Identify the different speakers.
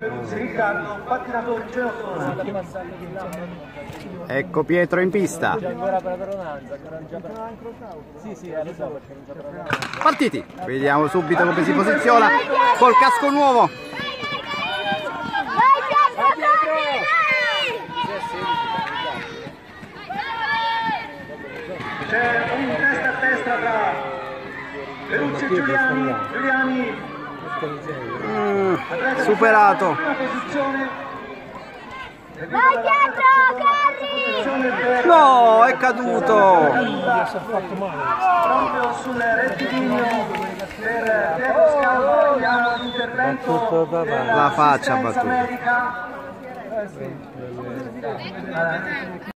Speaker 1: Riccardo, pattinatore Genottone.
Speaker 2: Ecco Pietro in pista. Partiti, vediamo subito come si posiziona col casco nuovo.
Speaker 1: C'è un testa a testa tra Perucci e Giuliani.
Speaker 2: Superato.
Speaker 3: Vai dietro, corri!
Speaker 2: No, è caduto.
Speaker 1: Proprio sul rettilineo per Pietro Scalvo, abbiamo l'intervento
Speaker 2: La faccia battuta.
Speaker 1: America.